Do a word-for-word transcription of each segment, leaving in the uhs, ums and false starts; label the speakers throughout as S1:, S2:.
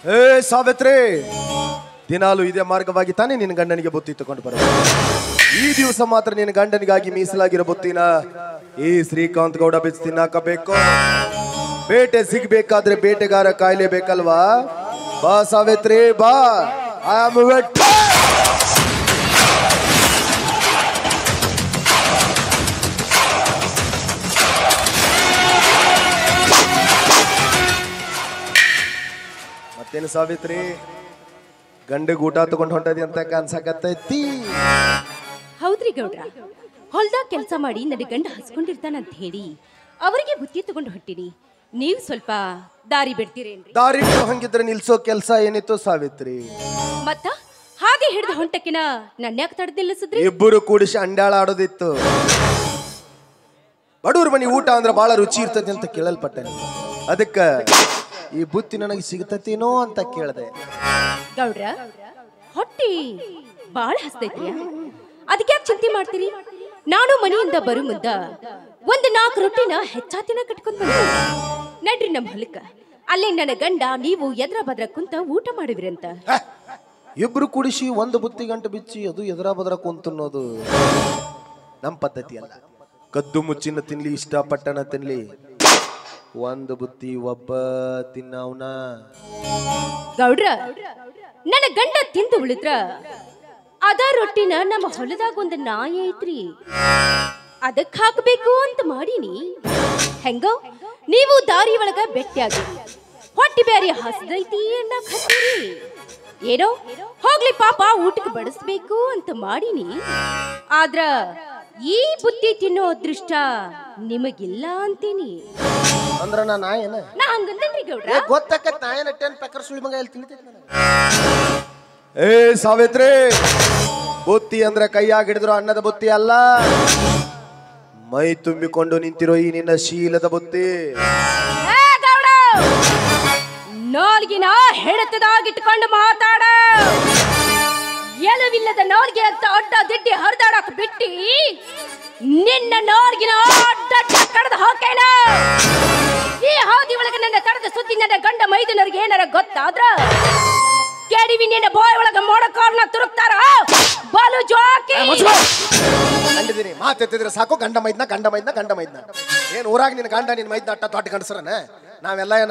S1: ಏ ಸಾವಿತ್ರಿ, ದಿನಾಲು ಇದೇ ಮಾರ್ಗವಾಗಿ ತಾನೇ ನಿನ್ನ ಗಂಡನಿಗೆ ಬುತ್ತಿ ತಗೊಂಡು ಬರೋದು. ಈ ದಿವಸ ಮಾತ್ರ ನಿನ್ನ ಗಂಡನಿಗಾಗಿ ಮೀಸಲಾಗಿರೋ ಬುತ್ತಿನ ಈ ಶ್ರೀಕಾಂತ್ ಗೌಡ ಬಿಚ್ಚಿ ತಿನ್ನಾಕಬೇಕು. ಬೇಟೆ ಸಿಗ್ಬೇಕಾದ್ರೆ ಬೇಟೆಗಾರ ಕಾಯ್ಲೇಬೇಕಲ್ವಾ? ಬಾ ಸಾವಿತ್ರಿ ಬಾ. I am wet. ಮತ್ತೇನು ಸಾವಿತ್ರಿ, ಗಂಡಗ್ ಊಟ ತಗೊಂಡ್ ಹೊಂಟದಿ ಅಂತ ಅನ್ಸಕತ್ತೈತಿ?
S2: ಹೌದ್ರಿ ಗೌಡ್ರ, ಹೊಲ್ದಾಗ ಕೆಲಸ ಮಾಡಿ ನನ್ನ ಗಂಡ ಹಸ್ಕೊಂಡಿರ್ತಾನಂತ ಹೇಳಿ ಅವರಿಗೆ ಬುತ್ತಿ ತಗೊಂಡು ಹೊಟ್ಟಿನಿ. ನೀವ್ ಸ್ವಲ್ಪ ದಾರಿ ಬಿಡ್ತೀರೇನ್ರಿ?
S1: ದಾರಿ ಹಂಗಿದ್ರೆ ನಿಲ್ಸೋ ಕೆಲಸ ಏನಿತ್ತು ಸಾವಿತ್ರಿ?
S2: ಮತ್ತ ಹಾಗೆ ಹಿಡಿದ ಹೊಂಟಕಿನ ನನ್ಯಾಕ ತಡೆದು ನಿಲ್ಲಿಸಿದ್ರಿ?
S1: ಇಬ್ಬರು ಕೂಡಿಸಿ ಅಂಡ್ಯಾಳ ಆಡೋದಿತ್ತು. ಬಡವ್ರ ಮನಿ ಊಟ ಅಂದ್ರೆ ಬಹಳ ರುಚಿ ಇರ್ತದೆ ಅಂತ ಕೇಳಲ್ಪಟ್ಟೆ. ಅದಕ್ಕ ಈ ಬುತ್ತಿ ನನಗೆ ಸಿಗತೇನೋ ಅಂತ ಕೇಳ್ದೆ.
S2: ಗೌಡ್ರ, ಹೊಟ್ಟಿ ಬಾಳ ಹಸ್ತೈತ್ರಿ, ಅದಕ್ಕೆ ಯಾಕೆ ಚಿಂತೆ ಮಾಡ್ತೀರಿ? ನಾನು ಮನೆಯಿಂದ ಬರು ಮುದ್ದ ಒಂದು ನಾಲ್ಕು ರೊಟ್ಟಿನ ಹೆಚ್ಚಾತಿನ ಕಟ್ಕೊಂಡ್ ಬಂದ ನಡ್ರಿ ನಮ್ಮ ಹೊಲಕ್ಕ. ಅಲ್ಲೇ ನನ್ನ ಗಂಡ ನೀವು ಎದ್ರ ಬದ್ರ ಕುಂತ ಊಟ ಮಾಡಿದ್ರಿ ಅಂತ.
S1: ಇಬ್ರು ಕುಡಿಸಿ ಒಂದು ಬುತ್ತಿ ಗಂಟು ಬಿಚ್ಚಿ ಅದು ಎದ್ರ ಬದ್ರ ಕುಂತನ್ನೋದು ನಮ್ ಪದ್ಧತಿ ಅಲ್ಲ. ಕದ್ದು ಮುಚ್ಚಿನ ತಿನ್ಲಿ, ಇಷ್ಟಪಟ್ಟನ ತಿನ್ಲಿ, ಒಂದು ಬುತ್ತಿ ಒಬ್ಬ ತಿನ್ನವನ.
S2: ಗೌಡ್ರ, ನನ್ನ ಗಂಡ ತಿಂದು ಉಳಿದ್ರ ಅದ ರೊಟ್ಟಿನ ನಮ್ಮ ಹೊಲದಾಗ ಒಂದು ನಾಯಿ ಐತ್ರಿ, ಅದಕ್ ಹಾಕ್ಬೇಕು ಅಂತ ಮಾಡೀನಿ. ಹೆಂಗೋ ನೀವು ದಾರಿ ಒಳಗ ಬೆಟ್ಟಿಯಾಗಿ ಹೊಟ್ಟಿ ಬ್ಯಾರಿ ಹಸದೈತಿ ಅನ್ನಕ್ ಹತ್ತೀರಿ. ಏನೋ ಹೋಗ್ಲಿ ಪಾಪ, ಊಟಕ್ಕೆ ಬಡಿಸ್ಬೇಕು ಅಂತ ಮಾಡೀನಿ. ಆದ್ರ ಈ ಬುತ್ತಿ ತಿನ್ನೋ ಅದೃಷ್ಟ ನಿಮಗಿಲ್ಲ ಅಂತೀನಿ.
S1: ಅಂದ್ರ ನಾ ನಾಯೇನ?
S2: ನಾ ಹಂಗಂದೇನ್ರಿ ಗೌಡ್ರ?
S1: ಗೊತ್ತಾಕತ್ ನಾಯೇನ ಟೆನ್ ಪೆಕ್ಕರ್ ಸುಳಿ ಮಗ ಎಲ್ಲಿ ತಿಳಿತೈತಿ ನನಗೆ. ಏ ಸಾವಿತ್ರಿ, ಬುತ್ತಿ ಅಂದ್ರೆ ಕೈಯಾಗ ಹಿಡಿದ್ರು ಅನ್ನದ ಬುತ್ತಿ ಅಲ್ಲ, ಮೈ ತುಂಬಿಕೊಂಡು ನಿಂತಿರೋ ಈ ನಿನ್ನ ಶೀಲದ ಬುತ್ತಿ.
S2: ನಾಲ್ಗಿನ ಹೆಡತದಾಗಿಟ್ಕೊಂಡು ಮಾತಾಡ. ಎಲವಿಲ್ಲದ ನಾಲ್ಗೆ ಅಂತ ಅಡ್ಡ ದಿಡ್ಡಿ ಹರಿದಾಡಕ್ ಬಿಟ್ಟಿ ನಿನ್ನ ನಾಲ್ಗಿನ ಅಡ್ಡ ಕಡ್ದು ಹಾಕೇನ. ಈ ಹಾದಿ ಒಳಗೆ ನನ್ನ ತರದ ಸುದ್ದಿ ನನ್ನ ಗಂಡ ಮೈದನರಿಗೆ ಏನಾರ ಗೊತ್ತಾದ್ರ ಕೆಡಿವಿ ನಿನ್ನ ಬಾಯ್ ಒಳಗ ಮೋಡಕಾರ್ನ ತುರುಕ್ತಾರ. ಬಾಲು ಜೋಕಿ
S1: ಕಂಡಿದ್ದೀನಿ, ಮಾತೆತ್ತಿದ್ರೆ ಸಾಕು ಗಂಡ ಮೈದ್ನ ಗಂಡ ಮೈದ್ನ ಗಂಡ ಮೈದ್ನ. ಏನ್ ಊರಾಗ ನಿನ್ನ ಗಂಡ ನಿನ್ನ ಮೈದ್ನ ಅಟ್ಟ ತೊಟ್ಟ ಗಂಡಸರನ ನಾವೆಲ್ಲ ಏನ?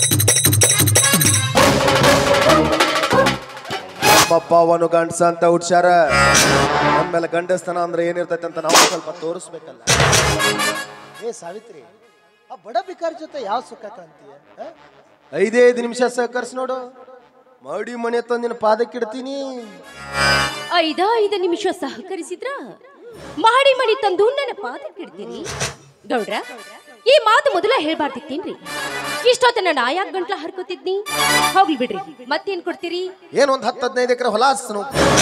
S1: ಪಪ್ಪ ಅವನು ಗಂಡಸ ಅಂತ ಹುಡ್ಸ್ಯಾರ. ನಮ್ಮೇಲೆ ಗಂಡಸ್ತನ ಅಂದ್ರೆ ಏನಿರ್ತೈತೆ ಅಂತ ನಾವು ಸ್ವಲ್ಪ ತೋರಿಸ್ಬೇಕಲ್ಲ. ಏ ಸಾವಿತ್ರಿ, ಆ ಬಡ ಬಿಕಾರಿ ಜೊತೆ ಯಾವ ಸುಖ ಕಾಣ್ತೀಯ? ಐದೈದು ನಿಮಿಷ ಸಹಕರಿಸಿ ನೋಡು, ಮಾಡಿ ಮನೆ ತಂದಿನ ಪಾದಕ್ಕಿಡ್ತೀನಿ.
S2: ಐದ ಐದು ನಿಮಿಷ ಸಹಕರಿಸಿದ್ರ ಮಾಡಿ ಮಡಿ ತಂದು ನನ್ನ ಪಾದಕ್ಕಿಡ್ತೀನಿ. ಗೌಡ್ರ, ಈ ಮಾತು ಮೊದಲ ಹೇಳ್ಬಾರ್ದಿತ್ತೇನ್ರಿ? ಇಷ್ಟೊತ್ತನ ನಾ ಯಾಕೆ ಗಂಟ್ಲ ಹರ್ಕೋತಿದ್ನಿ? ಹೋಗ್ಲಿ ಬಿಡ್ರಿ, ಮತ್ತೇನ್ ಕೊಡ್ತೀರಿ?
S1: ಏನ್ ಒಂದ್ ಹತ್ತು ಹದಿನೈದು ಎಕರೆ ಹೊಲ ಹಸ್ನು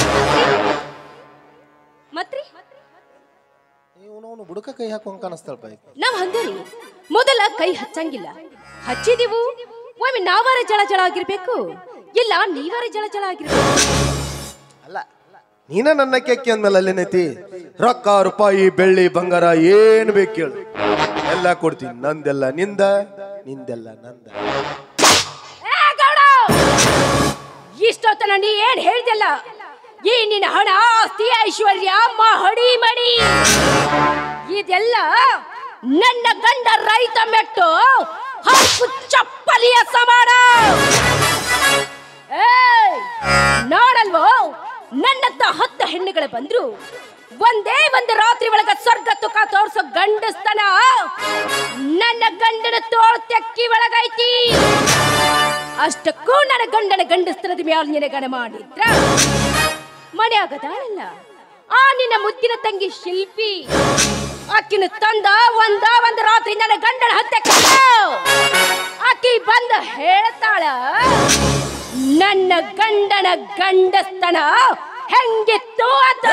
S2: ಮತ್ರಿ
S1: ಇವನು ಬುಡಕ ಕೈ ಹಾಕುವಂಗ ಕಾಣಿಸ್ತಾಳಪ್ಪ.
S2: ನಾವ್ ಹಂಗರಿ ಮೊದಲ ಕೈ ಹಚ್ಚಂಗಿಲ್ಲ, ಹಚ್ಚಿದೀವು ಒಮ್ಮೆ ನಾವಾರ ಜಳ ಜಳ ಆಗಿರ್ಬೇಕು, ಇಲ್ಲ ನೀವಾರ ಜಳ ಜಳ ಆಗಿರ್ಬೇಕು.
S1: ಅಲ್ಲ, ನೀನ ನನ್ನ ಕೆಕ್ಕಿ ಅಂದ್ಮೇಲೆ ಅಲ್ಲೇನೈತಿ? ರೊಕ್ಕ ರೂಪಾಯಿ ಬೆಳ್ಳಿ ಬಂಗಾರ ಏನ್ ಬೇಕು ಕೇಳು, ಎಲ್ಲ ಕೊಡ್ತೀನಿ. ನಂದೆಲ್ಲ ನಿಂದ, ನಿಂದೆಲ್ಲ ನಂದ.
S2: ಇಷ್ಟೊತ್ತನ ನೀ ಏನ್ ಹೇಳ್ದಲ್ಲ, ಈ ನಿನ್ನ ಹಣ ಆಸ್ತಿ ಐಶ್ವರ್ಯ ಮಹಡಿ ಮಡಿ ಇದೆಲ್ಲ ನನ್ನ ಗಂಡ ರೈತ ಮೆಟ್ಟು ಹಕ್ಕು ಚಪ್ಪಲಿಯ ಸಮಾನ. ನಾಡಲ್ವೋ ನನ್ನಂತ ಹತ್ತು ಹೆಣ್ಣುಗಳು ಬಂದ್ರು ಒಂದೇ ಒಂದು ರಾತ್ರಿ ಒಳಗ ಸ್ವರ್ಗ ತುಕ ತೋರ್ಸೋ ಗಂಡಸ್ತನ ನನ್ನ ಗಂಡನ ತೋಳ ತೆಕ್ಕಿ ಒಳಗೈತಿ. ಅಷ್ಟಕ್ಕೂ ನನ್ನ ಗಂಡನ ಗಂಡಸ್ತನದ ಮ್ಯಾಲ ನಿನಗನ ಮಾಡಿದ್ರ ಮನೆ ಆಗದಾಳಲ್ಲ ಆ ನಿನ್ನ ಮುದ್ದಿನ ತಂಗಿ ಶಿಲ್ಪಿ, ಅಕ್ಕಿನ ತಂದ ಒಂದ ಒಂದು ರಾತ್ರಿ ನನ್ನ ಗಂಡನ ಹತ್ತೆ ಅಕ್ಕಿ ಬಂದ ಹೇಳ್ತಾಳ, ನನ್ನ ಗಂಡನ ಗಂಡಸ್ತನ ಹೆಂಗಿತ್ತು ಅಂತ.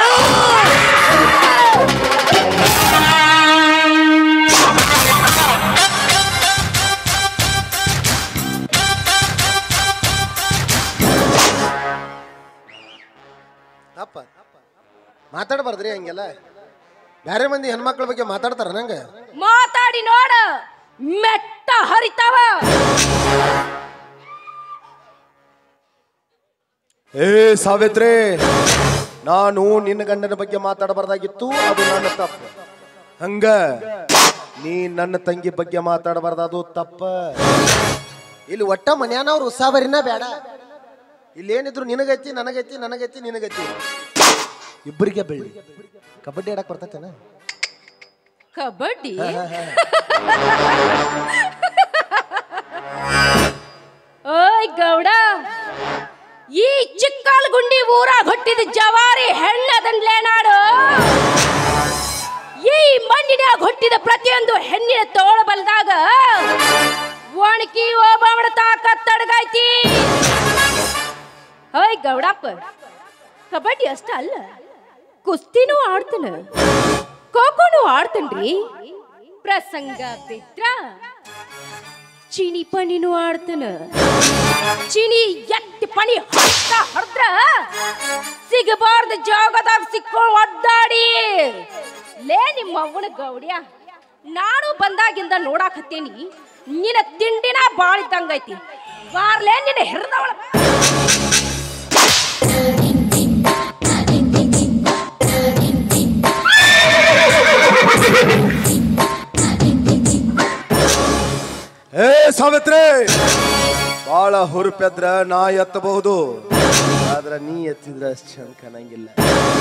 S1: ಅಪ್ಪ ಮಾತಾಡಬಾರ್ದ್ರಿ ಹಂಗೆಲ್ಲ. ಬೇರೆ ಮಂದಿ ಹೆಣ್ಮಕ್ಳ ಬಗ್ಗೆ ಮಾತಾಡ್ತಾರ ನಂಗ?
S2: ಮಾತಾಡಿ ನೋಡ, ಮೆಟ್ಟ ಹರಿತಾವ.
S1: ಏ ಸಾವಿತ್ರಿ, ನಾನು ನಿನ್ನ ಗಂಡನ ಬಗ್ಗೆ ಮಾತಾಡಬಾರ್ದಾಗಿತ್ತು, ಅದು ನನ್ನ ತಪ್ಪು. ಹಂಗ ನೀ ನನ್ನ ತಂಗಿ ಬಗ್ಗೆ ಮಾತಾಡಬಾರ್ದು, ಅದು ತಪ್ಪ.
S3: ಇಲ್ಲಿ ಒಟ್ಟ ಮನ್ಯಾನವ್ರು ಉಸಾಬರಿನ ಬೇಡ. ಇಲ್ಲಿ ಏನಿದ್ರು ನಿನಗೈತಿ ನನಗೈತಿ ನನಗೈತಿ ನಿನಗೈತಿ ಇಬ್ಬರಿಗೆ ಬೆಳ್ಳಿ. ಕಬಡ್ಡಿ ಆಡಕ್ ಬರ್ತೈತೇನ?
S2: ಕಬಡ್ಡಿ ಓಯ್ ಗೌಡ, ಈ ಚಿಕ್ಕಲ್ಗುಂಡಿ ಊರಾಗ ಹುಟ್ಟಿದ ಜವಾರಿ ಹೆಣ್ಣದನ್ಲೇ ನಾಡು. ಈ ಮಣ್ಣಿನಾಗ ಹುಟ್ಟಿದ ಪ್ರತಿಯೊಂದು ಹೆಣ್ಣಿನ ತೋಳ ಬಲ್ದಾಗ ಒಣಕಿ ಓಬಾವಣ ತಾಕತ್ತಡಗೈತಿ. ಓಯ್ ಗೌಡಪ್ಪ, ಕಬಡ್ಡಿ ಅಷ್ಟ ಅಲ್ಲ, ಕುಸ್ತಿನೂ ಆಡ್ತಾನ, ಖೋಖೋನು ಆಡ್ತನ್ರಿ. ಪ್ರಸಂಗ ಬಿದ್ರ ಚಿನಿ ಪಣಿನೂ ಆಡ್ತಾನ. ಚಿನಿ ಎತ್ತಿ ಪಣಿ ಹೊತ್ತ ಹೊಡೆದ್ರ ಸಿಗಬಾರ್ದ ಜಾಗದಾಗ ಸಿಕ್ಕೊಂಡು ಒದ್ದಾಡಿ. ಲೇ ನಿಮ್ಮ ಅವ್ವನ ಗೌಡ್ಯ, ನಾನು ಬಂದಾಗಿಂದ ನೋಡಾಕತ್ತೇನಿ, ನಿನ್ನ ತಿಂಡಿನ ಬಾಳಿದ್ದಂಗೈತಿ. ಬಾರ್ಲೇ ನಿನ್ನ ಹಿರಿದವಳ.
S1: ಏ ಸಾವಿತ್ರಿ, ಬಾಳ ಹುರುಪೆದ್ರ ನಾ ಎತ್ತಬಹುದು, ಆದ್ರ ನೀ ಎತ್ತಿದ್ರ ಅಷ್ಟು ಚಂದ ಕಾಣಂಗಿಲ್ಲ.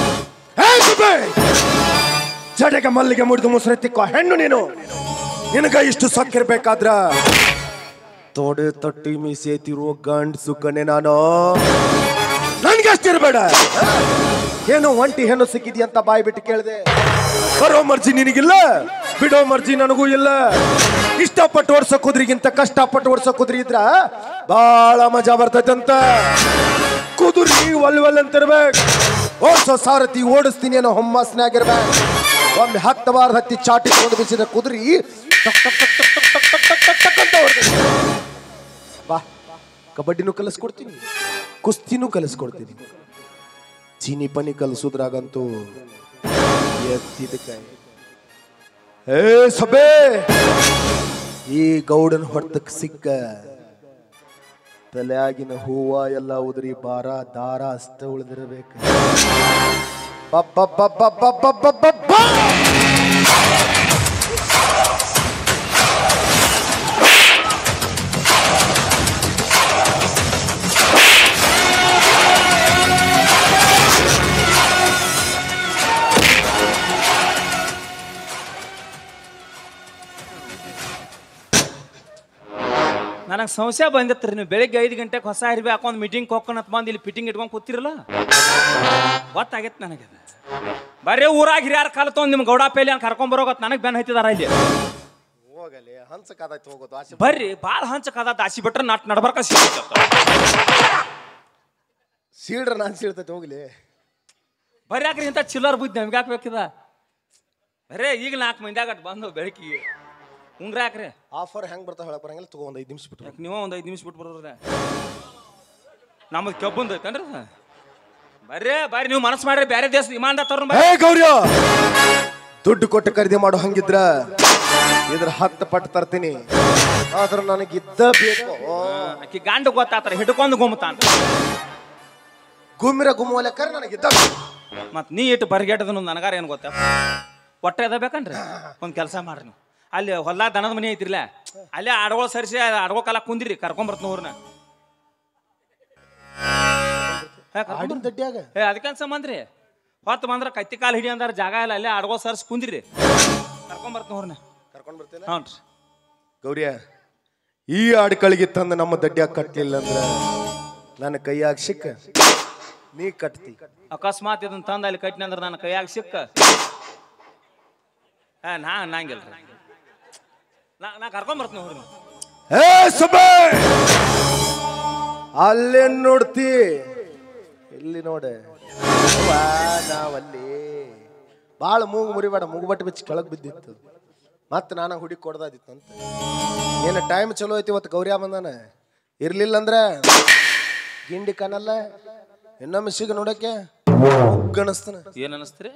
S1: ಜಡೆಗೆ ಮಲ್ಲಿಗೆ ಮುಡಿದು ಮುಸುರೆತ್ತಿಕ್ಕೋ ಹೆಣ್ಣು ನೀನು. ನಿನಗ ಇಷ್ಟು ಸೊಕ್ಕಿರ್ಬೇಕಾದ್ರ ತೋಡೆ ತೊಟ್ಟಿ ಮೀಸೆತಿರುವ ಗಂಡ್ ಸುಕ್ಕನೆ ನಾನು. ನನ್ಗೆ ಅಷ್ಟಿರ್ಬೇಡ. ಏನೋ ಒಂಟಿ ಹೆಣ್ಣು ಸಿಕ್ಕಿದಿ ಅಂತ ಬಾಯಿ ಬಿಟ್ಟು ಕೇಳಿದೆ. ಬರೋ ಮರ್ಜಿ ನಿನಗಿಲ್ಲ, ಬಿಡೋ ಮರ್ಜಿ ನನಗೂ ಇಲ್ಲ. ಇಷ್ಟಪಟ್ಟು ಓಡ್ಸೋ ಕುದ್ರಿಗಿಂತ ಕಷ್ಟಪಟ್ಟು ಓಡ್ಸೋ ಕುದ್ರಿ ಇದ್ರ ಬಾಳ ಮಜಾ ಬರ್ತೈತಂತ. ಕುದುರಿ ಒಲ್ ಒಲ್ ಅಂತಿರ್ಬೇಕು, ಓಡ್ಸೋ ಸಾರಥಿ ಓಡಿಸ್ತೀನಿ ಅನ್ನೋ ಹೊಮ್ಮಸ್ನಾಗಿರ್ಬೇಕು. ಒಮ್ಮೆ ಹತ್ತು ಬಾರ ಹತ್ತಿ ಚಾಟಿ ತಗೊಂಡು ಬಿಸಿದ ಕುದುರಿ ಟಕ್ ಟಕ್ ಟಕ್ ಟಕ್ ಟಕ್ ಟಕ್ ಟಕ್ ಟಕ್ ಟಕ್ ಅಂತ ಓಡ್ತೀನಿ. ಬಾ, ಕಬಡ್ಡಿನೂ ಕಲಿಸ್ಕೊಡ್ತೀನಿ, ಕುಸ್ತಿನೂ ಕಲಿಸ್ಕೊಡ್ತೀನಿ. ಚೀನಿ ಪನಿ ಕಲಿಸೋದ್ರಾಗಂತೂ ಎತ್ತಿದ ಕೈ. ಏ ಸಬೆ, ಈ ಗೌಡನ ಹೊಡ್ತಕ್ ಸಿಕ್ಕ ತಲೆಯಾಗಿನ ಹೂವ ಎಲ್ಲ ಉದುರಿ ಬಾರ ದಾರ ಅಷ್ಟ ಉಳಿದಿರಬೇಕು.
S4: ನನಗೆ ಸಂಶಯ ಬಂದಿತ್ರಿ, ನೀವು ಬೆಳಿಗ್ಗೆ ಐದು ಗಂಟೆಗೆ ಹೊಸ ಅರಿವಿ ಹಾಕೊಂಡು ಮೀಟಿಂಗ್ ಹೋಗ್ಕೊಂತ ಬಂದು ಇಲ್ಲಿ ಫಿಟ್ಟಿಂಗ್ ಇಟ್ಕೊಂಡು ಕೂತಿರಲ್ಲ, ಗೊತ್ತಾಗೈತೆ ನನಗೆ. ಬರೀ ಊರಾಗ ಹಿರಿಯಾರ ಕಾಲ ತೊಗೊಂಡು ನಿಮ್ಮ ಗೌಡ ಪೇಲಿ ಅಂತ ಕರ್ಕೊಂಡ್ ಬರೋಗತ್ ನನಗೆ ಬೆನ್ ಹತ್ತಿದಾರ ಇಲ್ಲಿ.
S1: ಹೋಗಲಿ, ಹಂಚಕಾದೈತೆ ಹೋಗೋದು ಆಸೆ.
S4: ಬರ್ರಿ, ಭಾಳ ಹಂಚಕಾದ ದಾಸಿ ಬಿಟ್ರೆ ನಾಟ್ ನಡ್ಬರ್ಕ
S1: ಸೀಡ್ರ ನಾನು ಸೀಳ್ತೈತೆ. ಹೋಗ್ಲಿ
S4: ಬರ್ರಿ, ಯಾಕ್ರಿ ಇಂಥ ಚಿಲ್ಲರ್ ಬುದ್ಧಿ ನಮ್ಗೆ ಹಾಕ್ಬೇಕಿದ. ಬರೇ ಈಗ ನಾಲ್ಕು ಮಂದಿಯಾಗಟ್ ಬಂದು ಬೆಳಕಿಗೆ ಉಂಗ್ರ ಯಾಕ್ರಿ.
S1: ಆಫರ್ ಹೆಂಗ್ ಬರ್ತಾವ ಹೇಳಕ್ ಬರಂಗಿಲ್ಲ, ತಗೋ ಒಂದು ಐದು ನಿಮಿಷ ಬಿಟ್ಟು.
S4: ನೀವು ಒಂದು ಐದು ನಿಮಿಷ ಬಿಟ್ಟು ಬರೋದ್ರೆ ನಮ್ಮದು ಕೆಬ್ಬಂದು ಐತನ್ರಿ. ಬರ್ರಿ ಬರ್ರಿ, ನೀವು ಮನಸ್ಸು ಮಾಡ್ರಿ ಬೇರೆ ದೇಶ ವಿಮಾನದ ತರೋಣ.
S1: ಹೇ ಗೌರ್ಯ, ದುಡ್ಡು ಕೊಟ್ಟು ಖರೀದಿ ಮಾಡೋ ಹಂಗಿದ್ರ ಇದ್ರ ಹತ್ತು ಪಟ್ಟು ತರ್ತೀನಿ, ಆದ್ರ ನನಗಿದ್ದ ಬೇಕು.
S4: ಆಕಿ ಗಂಡು ಗೊತ್ತಾತರ ಹಿಡ್ಕೊಂಡು ಗುಮ್ಮತಾನ.
S1: ಗುಮ್ಮಿರ ಗುಮ್ಮುವ ಲೆಕ್ಕ ನನಗಿದ್ದ.
S4: ಮತ್ ನೀ ಇಟ್ಟು ಬರ್ಗೆಟ್ಟದನು ನನಗಾರ ಏನು ಗೊತ್ತ. ಹೊಟ್ಟೆ ಅದ ಬೇಕನ್ರಿ, ಒಂದು ಕೆಲಸ ಮಾಡ್ರಿ, ನೀವು ಅಲ್ಲಿ ಹೊಲ ದನದ ಮನೆ ಐತಿರ್ಲ, ಅಲ್ಲೇ ಅಡಗೋಳು ಸರಿಸಿ ಅಡಗೋ ಕಾಲ ಕುಂದಿರಿ, ಕರ್ಕೊಂಬರ್ತೀನಿ ಊರ್ನ. ಏ ಅದಕ್ಕೇನು ಸಂಬಂಧ ರೀ, ಹೊತ್ತು ಬಂದ್ರೆ ಕತ್ತಿ ಕಾಲು ಹಿಡಿ ಅಂದಾರ ಜಾಗ ಇಲ್ಲ, ಅಲ್ಲೇ ಅಡಗೋ ಸರ್ಸಿ ಕುಂದಿರಿ, ಕರ್ಕೊಂಬರ್ತೀನಿ ಊರ್ನ.
S1: ಕರ್ಕೊಂಡ್ ಬರ್ತೀನಿ.
S4: ಹ್ಞೂ ರೀ
S1: ಗೌರಿಯ, ಈ ಆಡ್ಕಳಿಗೆ ತಂದು ನಮ್ಮ ದಡ್ಡಿಯಾಗ ಕಟ್ಲಿಲ್ಲ ಅಂದ್ರ ನನ್ನ ಕೈಯಾಗ ಸಿಕ್ಕ ನೀ ಕಟ್ತಿ.
S4: ಅಕಸ್ಮಾತ್ ಇದನ್ನ ತಂದು ಅಲ್ಲಿ ಕಟ್ಟಿನ ಅಂದ್ರೆ ನನ್ನ ಕೈಯಾಗ ಸಿಕ್ಕ ಏ ನಾ ಅನ್ನಂಗಿಲ್ಲ ರೀ, ನಾ ನಾ ಕರ್ಕೊಂಬರ್ತೀನಿ ಊರ್ನ.
S1: ಏ ಸಬೆ, ಅಲ್ಲೇನ್ ನೋಡ್ತಿ, ಇಲ್ಲಿ ನೋಡೆ. ನಾವಲ್ಲಿ ಬಾಳ ಮೂಗು ಮುರಿಬೇಡ, ಮುಗುಬಟ್ಟು ಬಿಚ್ಚಿ ಕೆಳಗ್ ಬಿದ್ದಿತ್ತು, ಮತ್ ನಾನ ಹುಡುಕಿ ಕೊಡ್ದಾದಿತ್ತು ಅಂತ. ಏನ ಟೈಮ್ ಚಲೋ ಐತಿ ಇವತ್ತು ಗೌರ್ಯ ಬಂದಾನ, ಇರ್ಲಿಲ್ಲ ಅಂದ್ರ ಗಿಂಡಿ ಕಾಣಲ್ಲ. ಇನ್ನೊಮ್ಮೆ ಸಿಗ ನೋಡಕ್ಕೆ ಗಣಸ್ತಾನ.
S4: ಏನ್ ಅನಸ್ತ್ರಿ?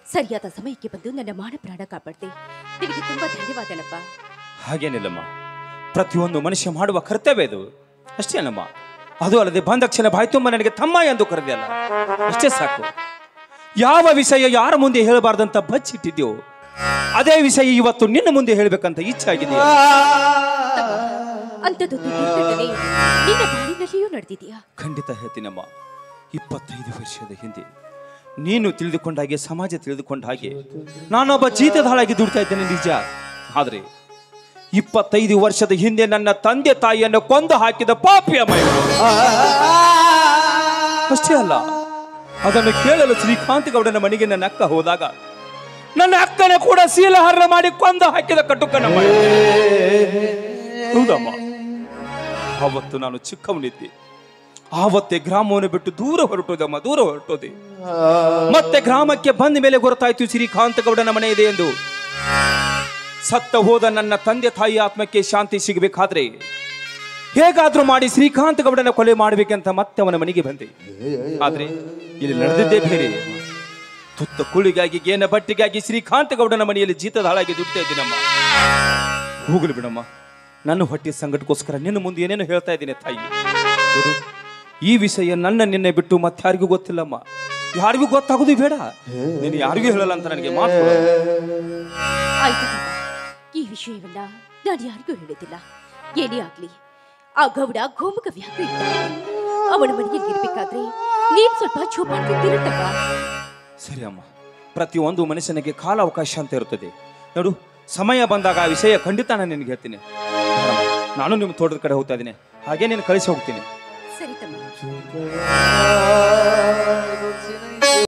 S2: ಸರಿಯಾದ ಸಮಯಕ್ಕೆ ಬಂದು ನನ್ನ ಮಾನ ಪ್ರಾಣ ಕಾಪಾಡ್ದೆ. ನಿನಗೆ ತುಂಬಾ ಧನ್ಯವಾದನಪ್ಪ.
S4: ಹಾಗೇನಿಲ್ಲಮ್ಮ, ಪ್ರತಿಯೊಂದು ಮನುಷ್ಯ ಮಾಡುವ ಕರ್ತವ್ಯ ಇದು ಅಷ್ಟೇನಮ್ಮ. ಅದು ಅಲ್ಲದೆ ಬಂದ ಕ್ಷಣ ಬಾಯಿ ತುಂಬ ನನಗೆ ತಮ್ಮ ಎಂದು ಕರೆದಲ್ಲ, ಅಷ್ಟೇ ಸಾಕು. ಯಾವ ವಿಷಯ ಯಾರ ಮುಂದೆ ಹೇಳಬಾರ್ದಂತ ಬಚ್ಚಿಟ್ಟಿದ್ಯೋ ಅದೇ ವಿಷಯ ಇವತ್ತು ನಿನ್ನ ಮುಂದೆ ಹೇಳಬೇಕಂತ ಇಚ್ಛೆ ಆಗಿದೆಯಾ?
S2: ಅಂತದ್ದು ದುರ್ಘಟನೆ ನಿನ್ನ ಬಾಳಿನಲ್ಲಿಯೂ ನಡೆದಿದೆಯಾ?
S4: ಖಂಡಿತ ಹೇಳ್ತೀನಮ್ಮ. ಇಪ್ಪತ್ತೈದು ವರ್ಷದ ಹಿಂದೆ ನೀನು ತಿಳಿದುಕೊಂಡ ಹಾಗೆ, ಸಮಾಜ ತಿಳಿದುಕೊಂಡ ಹಾಗೆ ನಾನೊಬ್ಬ ಜೀತದಾಳಾಗಿ ದುಡ್ತಾ ಇದ್ದೇನೆ ನಿಜ. ಆದರೆ ಇಪ್ಪತ್ತೈದು ವರ್ಷದ ಹಿಂದೆ ನನ್ನ ತಂದೆ ತಾಯಿಯನ್ನು ಕೊಂದು ಹಾಕಿದ ಪಾಪಿ ಅಮ್ಮ. ಅಷ್ಟೇ ಅಲ್ಲ, ಅದನ್ನು ಕೇಳಲು ಶ್ರೀಕಾಂತ್ ಗೌಡನ ಮನೆಗೆ ನನ್ನ ಅಕ್ಕ ಹೋದಾಗ ನನ್ನ ಅಕ್ಕನ ಕೂಡ ಶೀಲಹರಣ ಮಾಡಿ ಕೊಂದು ಹಾಕಿದ ಕಟುಕನ ಮಗ. ಹೌದಮ್ಮ, ಆವತ್ತು ನಾನು ಚಿಕ್ಕವನಿದ್ದೆ. ಆವತ್ತೇ ಗ್ರಾಮವನ್ನು ಬಿಟ್ಟು ದೂರ ಹೊರಟೋದಮ್ಮ, ದೂರ ಹೊರಟೋದೆ. ಮತ್ತೆ ಗ್ರಾಮಕ್ಕೆ ಬಂದ ಮೇಲೆ ಗೊತ್ತಾಯ್ತು ಶ್ರೀಕಾಂತ್ ಗೌಡನ ಮನೆ ಇದೆ ಎಂದು. ಸತ್ತ ಹೋದ ನನ್ನ ತಂದೆ ತಾಯಿ ಆತ್ಮಕ್ಕೆ ಶಾಂತಿ ಸಿಗಬೇಕಾದ್ರೆ ಹೇಗಾದ್ರೂ ಮಾಡಿ ಶ್ರೀಕಾಂತ್ ಗೌಡನ ಕೊಲೆ ಮಾಡಬೇಕಂತ ಮತ್ತೆ ಅವನ ಮನೆಗೆ ಬಂದೆ. ಆದ್ರೆ ಇಲ್ಲಿ ನಡೆದಿದ್ದೇ ಬೇರೆ. ತುತ್ತ ಕುಳಿಗಾಗಿ, ಗೇನ ಬಟ್ಟಿಗಾಗಿ ಶ್ರೀಕಾಂತ್ ಗೌಡನ ಮನೆಯಲ್ಲಿ ಜೀತದ ಹಾಳಾಗಿ ದುಡ್ತಾ ಇದ್ದೀನಮ್ಮ. ಹೋಗಲು ಬಿಡಮ್ಮ, ನನ್ನ ಹೊಟ್ಟೆ ಸಂಕಟಕ್ಕೋಸ್ಕರ ನಿನ್ನ ಮುಂದೆ ಏನೇನು ಹೇಳ್ತಾ ಇದ್ದೀನಿ ತಾಯಿ. ನೋಡು, ಈ ವಿಷಯ ನನ್ನ ನಿನ್ನೆ ಬಿಟ್ಟು ಮತ್ತೆ ಯಾರಿಗೂ ಗೊತ್ತಿಲ್ಲಮ್ಮ. ಯಾರಿಗೂ ಗೊತ್ತಾಗೋದು ಬೇಡ, ನೀನು ಯಾರಿಗೂ ಹೇಳಲ್ಲ ಅಂತ ನನಗೆ ಮಾತು.
S2: ಆಯ್ತು, ಈ ವಿಷಯವನ್ನ ನಾನು ಯಾರಿಗೂ ಹೇಳುತ್ತಿಲ್ಲ. ಏನೇ ಆಗ್ಲಿ, ಆ ಗೌಡ ಗೋಮುಖ ವ್ಯಾಪಿ ಅವನ ಮನೆಯಲ್ಲಿ ಇರ್ಬೇಕಾದ್ರೆ ನೀನ್ ಸ್ವಲ್ಪ ಚೂಪಾಡ್ತಿರುತ್ತಪ್ಪ.
S4: ಸರಿ ಅಮ್ಮ, ಪ್ರತಿಯೊಂದು ಮನುಷ್ಯನಿಗೆ ಕಾಲ ಅವಕಾಶ ಅಂತ ಇರುತ್ತದೆ. ನೋಡು, ಸಮಯ ಬಂದಾಗ ಆ ವಿಷಯ ಖಂಡಿತ ನಾನು ನಿನಗೆ ಹೇಳ್ತೀನಿ. ನಾನು ನಿಮ್ಮ ತೋಟದ ಕಡೆ ಹೋಗ್ತಾ ಇದ್ದೀನಿ, ಹಾಗೆ ನೀನು ಕಳಿಸಿ ಹೋಗ್ತೀನಿ.
S2: ಸರಿ ತಮ್ಮ.